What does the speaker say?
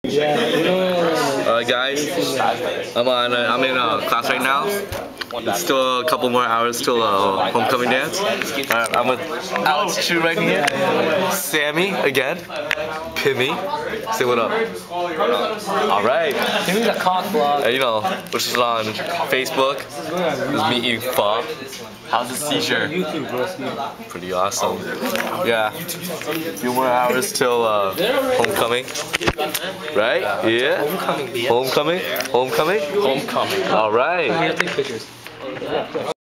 Guys, I'm in class right now. Still a couple more hours till homecoming dance. I'm with Alex Chu right here. Sammy again. Pimmy. Say what up. All right. Pimmy's a cock vlog. You know, which is on Facebook. This is me eating pho. How's the seizure? Pretty awesome. Yeah. A few more hours till homecoming. Right? Yeah. Homecoming. Homecoming. Homecoming. Homecoming. All right. Take pictures.